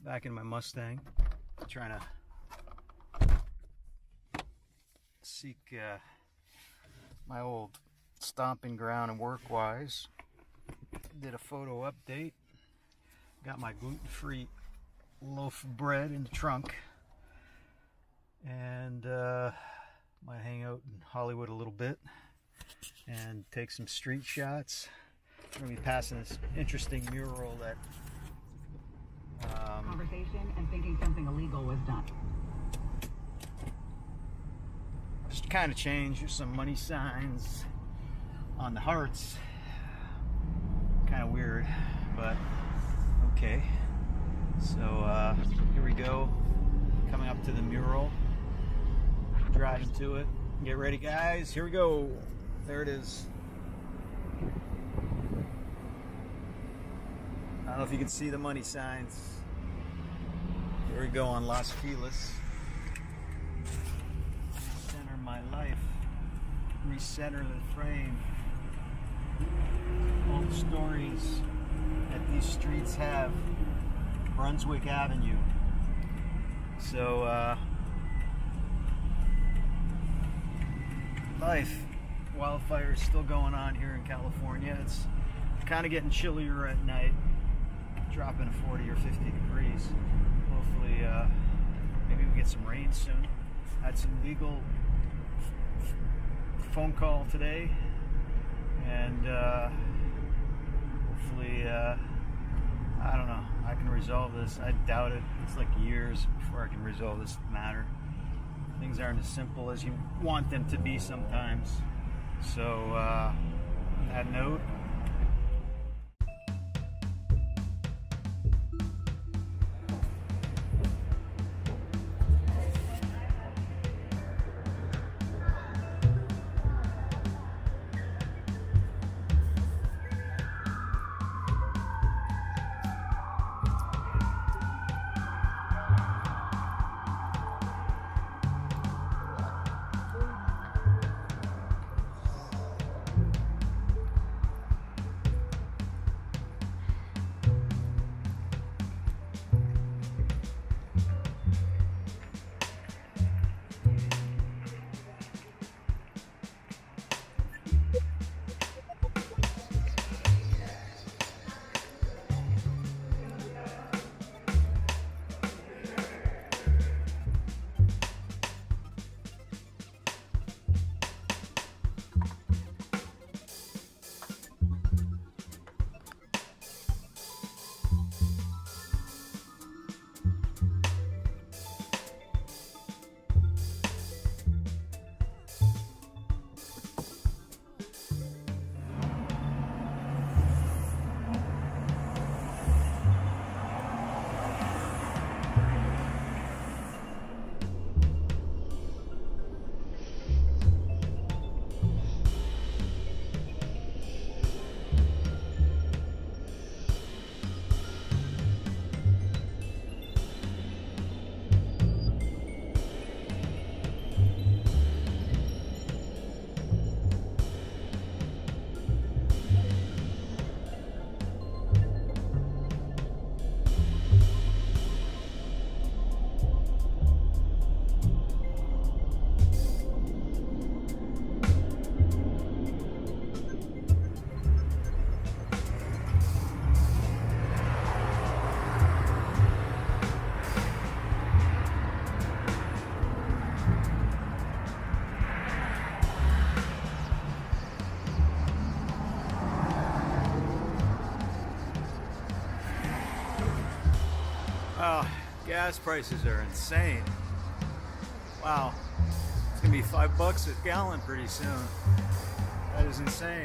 Back in my Mustang, trying to seek my old stomping ground and work-wise. Did a photo update. Got my gluten-free loaf of bread in the trunk, and might hang out in Hollywood a little bit and take some street shots. I'm gonna be passing this interesting mural that conversation and thinking something illegal was done. Just kind of changed. There's some money signs on the hearts. Kind of weird, but okay. So here we go. Coming up to the mural. Driving to it. Get ready, guys. Here we go. There it is. I don't know if you can see the money signs. Here we go on Los Feliz. Recenter my life. Recenter the frame. All the stories that these streets have. Brunswick Avenue. So, life. Wildfire is still going on here in California. It's kind of getting chillier at night. Dropping to 40 or 50 degrees. Hopefully, maybe we get some rain soon. Had some legal phone call today, and hopefully, I don't know, I can resolve this. I doubt it. It's like years before I can resolve this matter. Things aren't as simple as you want them to be sometimes. So, on that note, oh, gas prices are insane. Wow, it's gonna be $5 a gallon pretty soon. That is insane.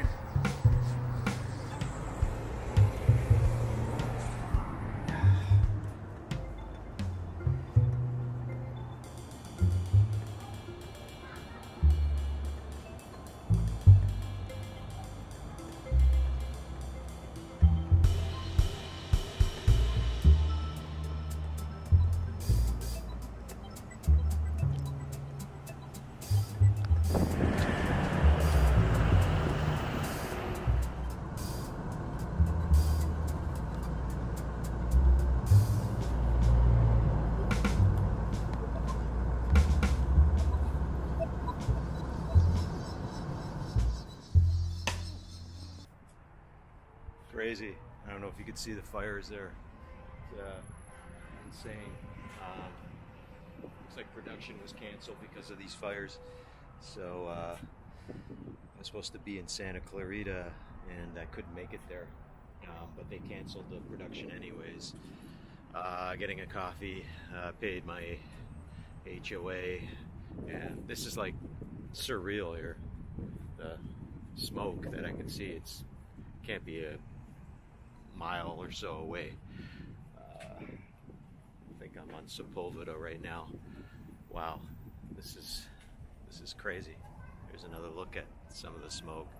crazy. I don't know if you could see the fires there. It's insane. Looks like production was canceled because of these fires. So I was supposed to be in Santa Clarita and I couldn't make it there, but they canceled the production anyways. Getting a coffee, paid my HOA, and this is like surreal here. The smoke that I can see, it's can't be a mile or so away. I think I'm on Sepulveda right now. Wow, this is crazy. Here's another look at some of the smoke.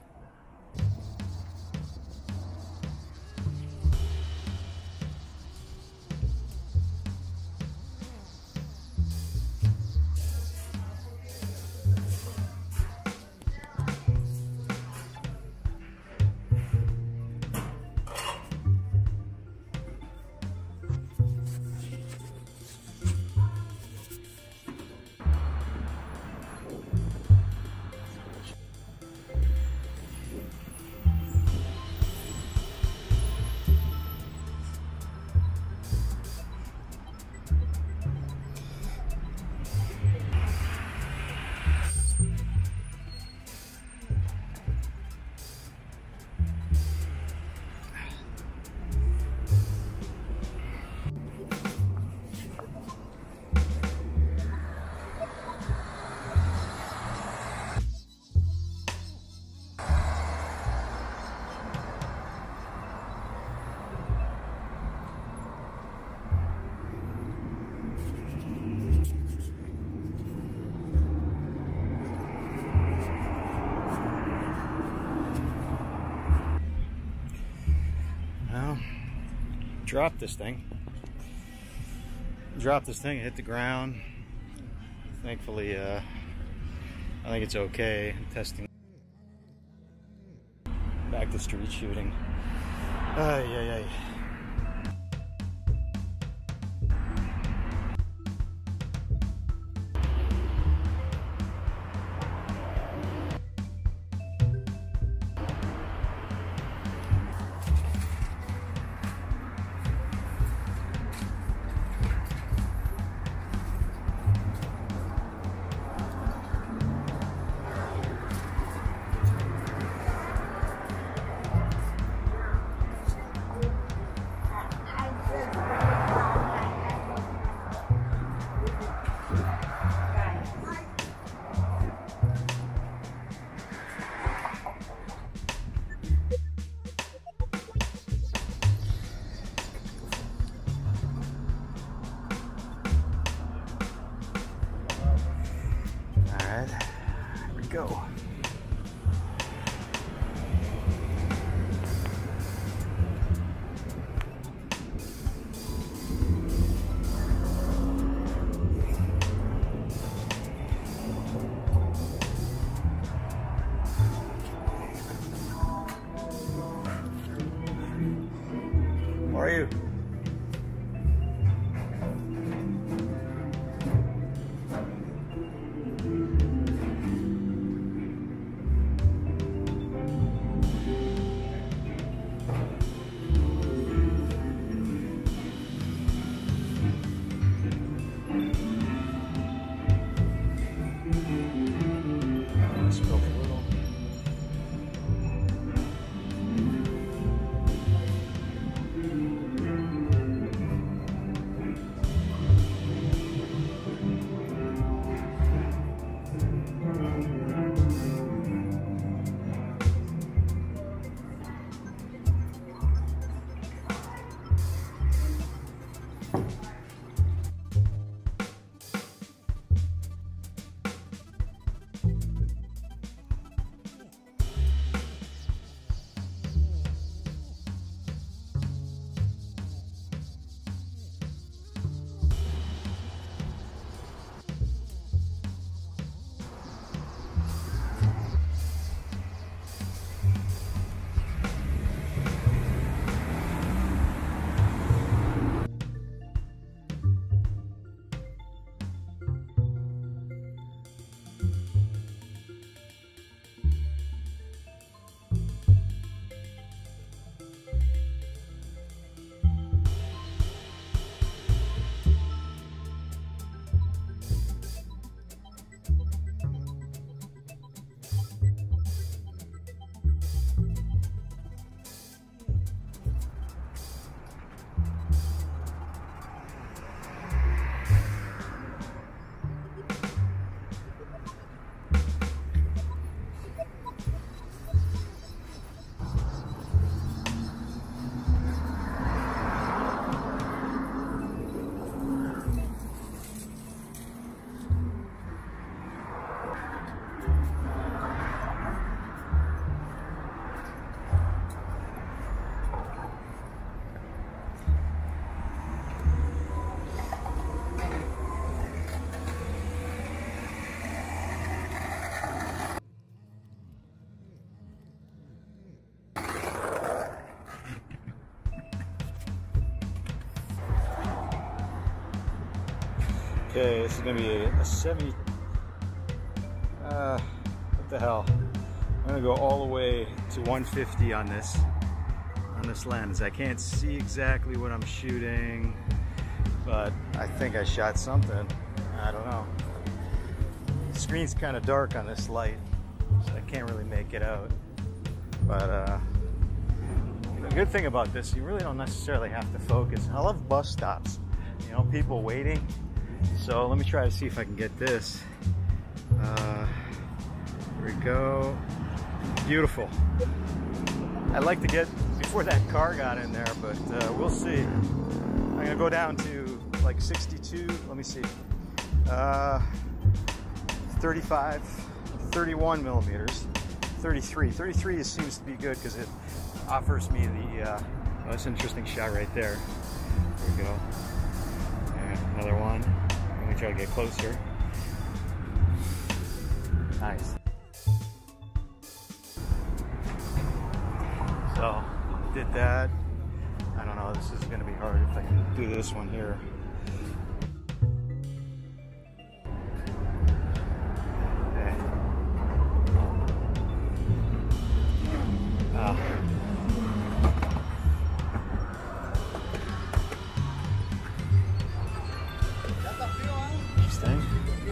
Dropped this thing. It hit the ground. Thankfully, I think it's okay. I'm testing. Back to street shooting. Ay. Here we go. How are you? Okay, this is gonna be a 70. What the hell? I'm gonna go all the way to 150 on this lens. I can't see exactly what I'm shooting, but I think I shot something. I don't know. The screen's kind of dark on this light, so I can't really make it out. But the good thing about this, you really don't necessarily have to focus. I love bus stops, you know, people waiting. So let me try to see if I can get this. Here we go. Beautiful. I'd like to get before that car got in there, but we'll see. I'm gonna go down to like 62. Let me see. 35, 31 millimeters, 33. 33 seems to be good because it offers me the. Oh, that's an interesting shot right there. There we go. And another one. Let me try to get closer. Nice. So, did that. I don't know, this is going to be hard if I can do this one here. Okay. Interesting.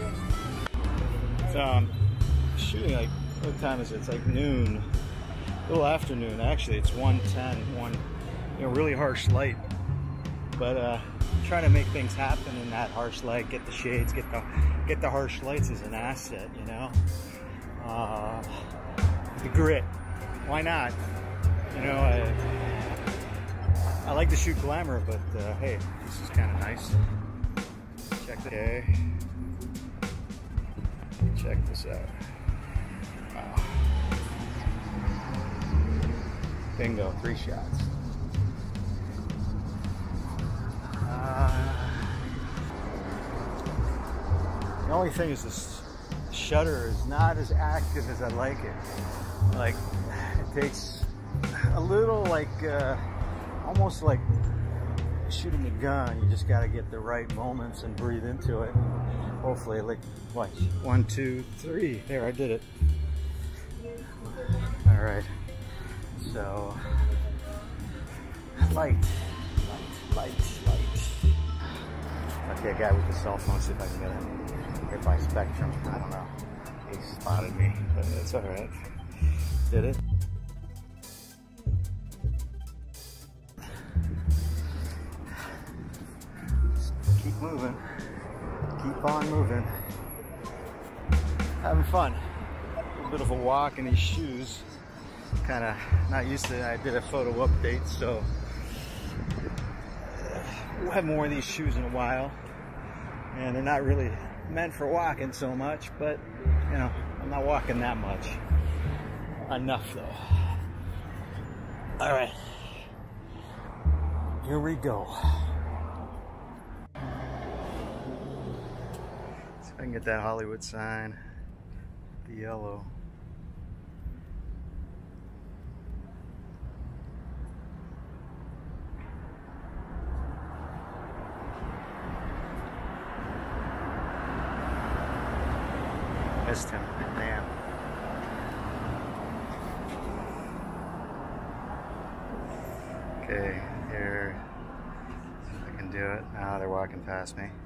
So I'm shooting like, what time is it? It's like noon. A little afternoon, actually. It's 1:10, really harsh light, but trying to make things happen in that harsh light. Get the shades, get the harsh lights is an asset, you know. The grit, why not? You know, I like to shoot glamour, but hey, this is kind of nice. Okay, check this out. Wow. Bingo, 3 shots. The only thing is this shutter is not as active as I like it. Like, it takes a little, like, almost like shooting a gun. You just got to get the right moments and breathe into it. Hopefully, like, what? 1, 2, 3. There, I did it. All right. So, light. Okay, guy with the cell phone, see if I can get it hit by spectrum. I don't know. He spotted me, but it's all right. Did it. Just keep moving. Keep on moving. Having fun. A little bit of a walk in these shoes. Kind of not used to it. I did a photo update, so we'll have more of these shoes in a while. And they're not really meant for walking so much, but you know, I'm not walking that much. Enough though. All right, here we go. See if I can get that Hollywood sign, the yellow. Missed him, damn. Okay, here, see if I can do it. Now they're walking past me.